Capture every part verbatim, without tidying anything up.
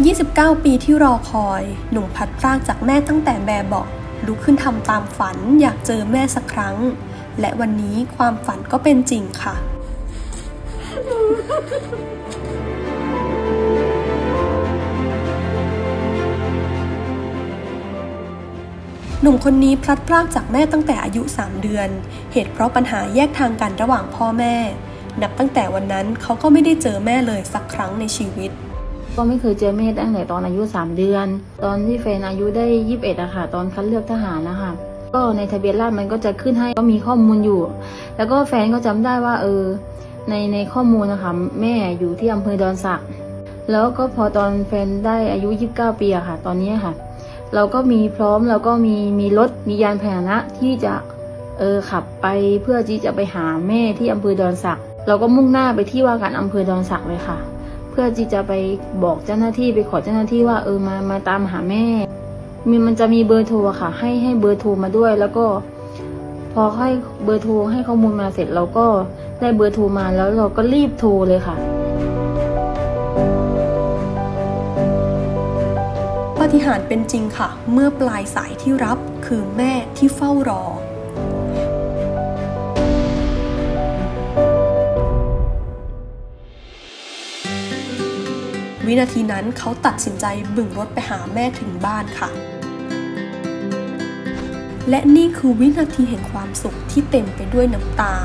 ยี่สิบเก้า ปีที่รอคอยหนุ่มพัดพรากจากแม่ตั้งแต่แบเบาะลุกขึ้นทำตามฝันอยากเจอแม่สักครั้งและวันนี้ความฝันก็เป็นจริงค่ะหนุ่มคนนี้พลัดพรากจากแม่ตั้งแต่อายุสามเดือนเหตุเพราะปัญหาแยกทางกันระหว่างพ่อแม่นับตั้งแต่วันนั้นเขาก็ไม่ได้เจอแม่เลยสักครั้งในชีวิตก็ไม่เคยเจอแม่ตั้งแต่ตอนอายุสามเดือนตอนที่แฟนอายุได้ยี่สิบเอ็ดอะค่ะตอนคัดเลือกทหารนะคะก็ในทะเบียนราษฎร์มันก็จะขึ้นให้ก็มีข้อมูลอยู่แล้วก็แฟนก็จำได้ว่าเออในในข้อมูลนะคะแม่อยู่ที่อำเภอดอนสักแล้วก็พอตอนแฟนได้อายุยี่สิบเก้าปีอะค่ะตอนนี้ค่ะเราก็มีพร้อมเราก็มีมีรถมียานพาหนะที่จะเออขับไปเพื่อที่จะไปหาแม่ที่อำเภอดอนสักเราก็มุ่งหน้าไปที่ว่าการอำเภอดอนสักเลยค่ะเพื่อที่จะไปบอกเจ้าหน้าที่ไปขอเจ้าหน้าที่ว่าเออมามาตามหาแม่มีมันจะมีเบอร์โทรค่ะให้ให้เบอร์โทรมาด้วยแล้วก็พอให้เบอร์โทรให้ข้อมูลมาเสร็จเราก็ได้เบอร์โทรมาแล้วเราก็รีบโทรเลยค่ะปาฏิหาริย์เป็นจริงค่ะเมื่อปลายสายที่รับคือแม่ที่เฝ้ารอวินาทีนั้นเขาตัดสินใจบึ่งรถไปหาแม่ถึงบ้านค่ะและนี่คือวินาทีแห่งความสุขที่เต็มไปด้วยน้ำตา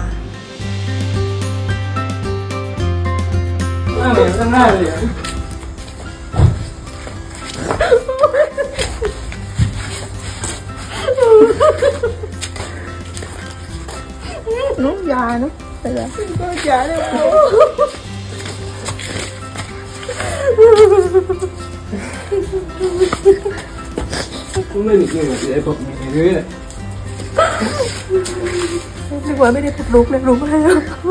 น้องยาเนาะไปเลยน้องยาเลย cũng lên được nhưng mà để phục này dưới này nhưng mà mới đi phục luộc lên luôn hay không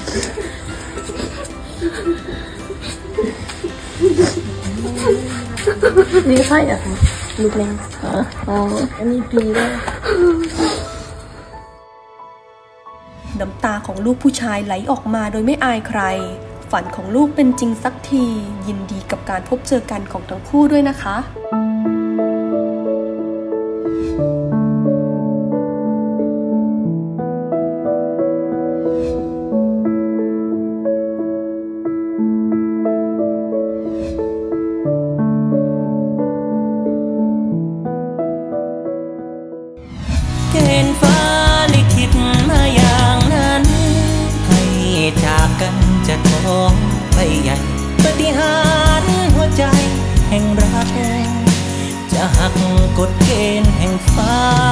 นี่ใช่อ่ะลูกแมวอ๋ออันนี้ปีแล้วน้ำตาของลูกผู้ชายไหลออกมาโดยไม่อายใครฝันของลูกเป็นจริงสักทียินดีกับการพบเจอกันของทั้งคู่ด้วยนะคะเกณฑ์ฟ้าลิขิตมาอย่างนั้นให้จากกันจะขอไปใหญ่ปฏิหารย์หัวใจแห่งรักจะหักกฎเกณฑ์แห่งฟ้า